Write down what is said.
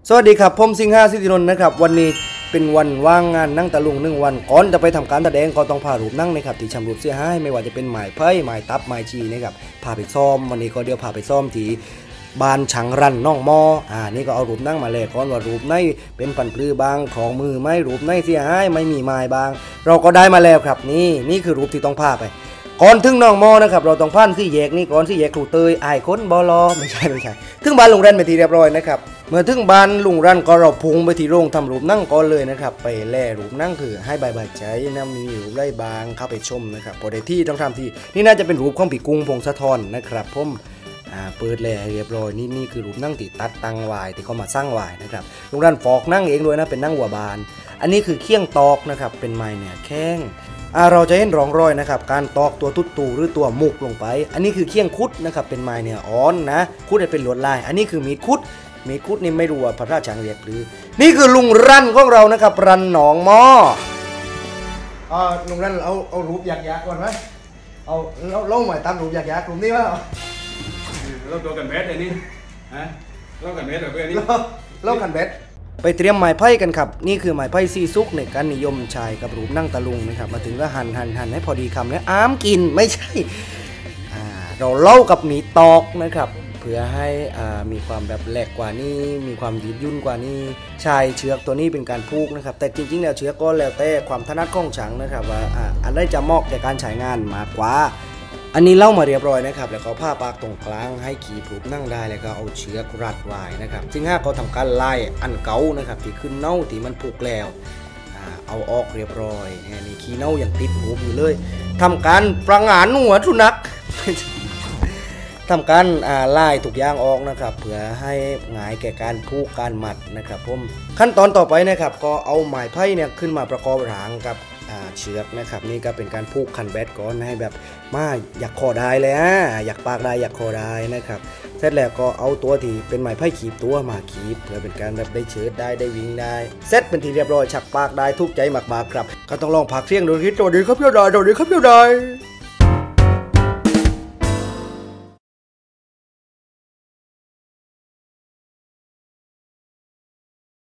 สวัสดีครับผมสิงห์สิทธินนท์นะครับวันนี้เป็นวันว่างงานนั่งตะลุง1 วันก่อนจะไปทำการแสดงก็ต้องพารูปนั่งนะครับที่ชำรุดเสียหายไม่ว่าจะเป็นหมายไพ่หมายตับหมายชีนะครับพาไปซ่อมวันนี้ก็เดี๋ยวพาไปซ่อมที่บ้านฉังรันน้องมอนี่ก็เอารูปนั่งมาแลกก่อนว่ารูปไหนเป็นพันปลือบางของมือไม่รูปไหนเสียหายไม่มีไม้บางเราก็ได้มาแล้วครับนี่คือรูปที่ต้องพาไปก่อนถึงน้องมอนะครับเราต้องผ่านสี่แยกนี่ก่อนสี่แยกครูเตยอายค้นบอลอไม่ใช่ถึงบ้านลุงรันไปทีเรียบร้อยนะครับเมื่อถึงบ้านลุงรันก็เราพุ่งไปที่โรงทำรูปนั่งก่อนเลยนะครับไปแล่รูปนั่งคือให้ใบใจนะมีรูปไล่บางเข้าไปชมนะครับพอได้ที่ต้องทำที่นี่น่าจะเป็นรูปของปีกุ้งพงศธรนะครับผมเปิดแล่เรียบร้อยนี่คือรูปนั่งติดตัดตังวายที่เขามาสร้างวายนะครับลุงรันฟอกนั่งเองด้วยนะเป็นนั่งหัวบานอันนี้คือเคี่ยงตอกนะครับเป็นไม้เนี่ยแข้งเราจะเห็นร่องรอยนะครับการตอกตัวตุ๊ดตูหรือตัวมุกลงไปอันนี้คือเคี่ยงคุดนะครับเป็นไม้เนี่ยอ่อนนะคุดให้เป็นลวดลายอันนี้คือมีดคุดนี่ไม่รู้ว่าพระราชาเรียกหรือนี่คือลุงรันของเรานะครับรันหนองมอลุงรันเอารูปยักษ์ก่อนไหมเอาเล่าใหม่ตามรูปยักษ์กลุ่มนี้ว่าเราตัวกันเบสไอ้นี่ฮะเรากันเบสแบบนี้เล่ากันเบสไปเตรียมไม้ไผ่กันครับนี่คือไม้ไผ่ซีซุกในการนิยมใช้กับรูปนั่งตะลุงนะครับมาถึงก็หั่นให้พอดีคำแล้วอ้ามกินไม่ใช่เราเล่ากับหมีตอกนะครับเพื่อให้มีความแบบแหลกกว่านี้มีความยืดยุ่นกว่านี้ใช้เชือกตัวนี้เป็นการผูกนะครับแต่จริงๆแล้วเชือกก็แล้วแต่ความถนัดของช่างนะครับว่าอันใดจะเหมาะแก่การใช้งานมากกว่าอันนี้เล่ามาเรียบร้อยนะครับแล้วก็ผ้าปากตรงกลางให้ขี่ผูกนั่งได้แล้วก็เอาเชือกรัดไว้นะครับซึ่งถ้าเขาทำการไล่อันเก่านะครับที่ขึ้นเน่าที่มันผูกแล้วเอาออกเรียบร้อยนี่ขี้เน่ายังติดหูอยู่เลยทำการประหารหัวสุนัขทำการไล่ทุกอย่างออกนะครับเพื่อให้ง่ายแก่การผูกการมัดนะครับผมขั้นตอนต่อไปนะครับก็เอาไม้ไผ่เนี่ยขึ้นมาประกอบหางกับเชือกนะครับนี่ก็เป็นการผูกคันแบดก่อนให้แบบมาอยากคอได้เลยอยากปากได้อยากคอได้นะครับเสร็จแล้วก็เอาตัวที่เป็นไม้ไผ่ขีบตัวมาขีบเพื่อเป็นการแบบได้เชิดได้วิ่งได้เสร็จเป็นที่เรียบร้อยฉักปากได้ทุกใจมากๆครับก็ต้องลองผักเสียงดูคิดโดดดีครับเพียวดอย